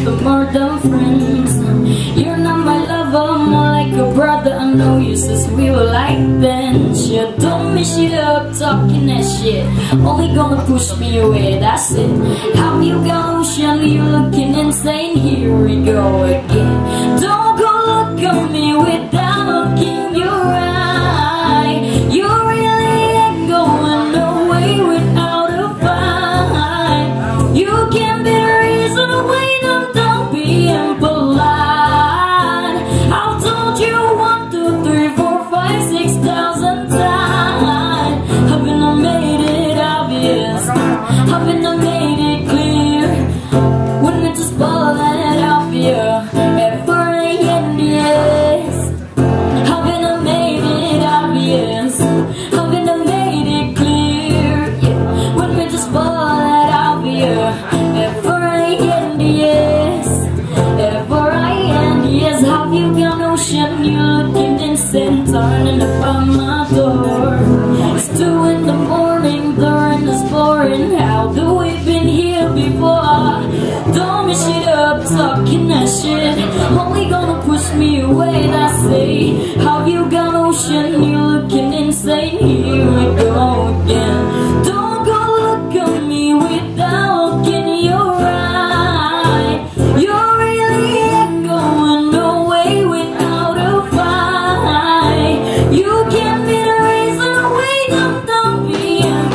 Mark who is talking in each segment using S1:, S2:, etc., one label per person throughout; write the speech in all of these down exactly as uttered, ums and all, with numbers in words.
S1: but more than friends. You're not my lover, more like a brother. I know you since we were like bench. You don't mess it up, talking that shit. Only gonna push me away, that's it. Have you got ocean? You looking insane? Here we go again. Don't go look at me without looking your eye. You really ain't going away without a fight. You can be the reason why I'm done being polite. I've told you one, two, three, four, five, six thousand times. Haven't I made it obvious? Haven't I made it clear? Wouldn't it just fall that out for you? F R A N D S. Haven't I made it obvious? Haven't I made it clear? Yeah. Wouldn't it just fall that out for you? F R A N D S. F R I N D S. Have you got ocean? You looking insane, turning up on my door. It's two in the morning, during this boring. How do we been here before? Don't mess it up, talking that shit. Only gonna push me away, that's it. Have you got ocean? You looking insane. Here we go again. Don't go look at me without looking your eye. You really ain't going away without a fight. You can be the reason why I'm done being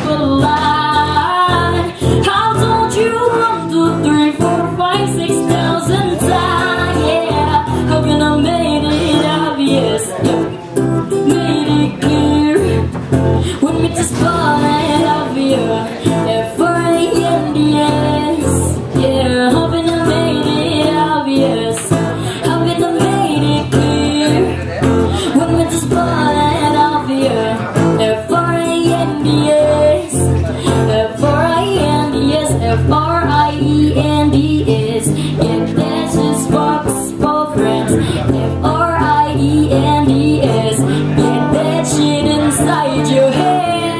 S1: polite. How told you one, two, three, four, five, six thousand times, yeah. Haven't I made it obvious? Made it clear. Wouldn't me just fall it off you? F R A N D S. Yeah, haven't I made it obvious? Haven't I made it clear? Wouldn't me just fall it off you? F R A N D S. F R I N D S. F R I E N D S. Yeah, that's just box for friends. F R I E N D S. Get that shit inside your head.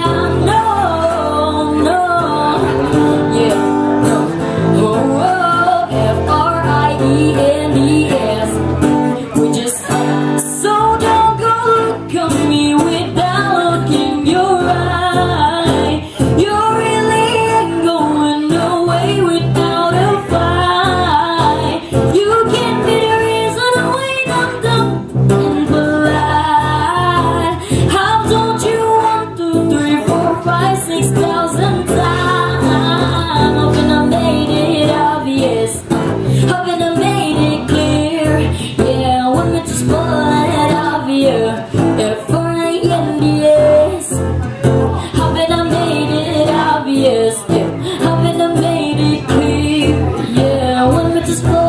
S1: No, no, yeah, no. Oh, oh, F R I E N D S. We just so don't go look at me without looking your eye. You really ain't going away without a fight. You can't be the reason why I'm dumb and polite. How told you one, two, three, four, five, six thousand times? Haven't I made it obvious? Haven't I made it clear? Yeah, wouldn't it just fall it off you? F R A N D S. Haven't I made it obvious? Yeah, haven't I made it clear? Yeah, wouldn't it just fall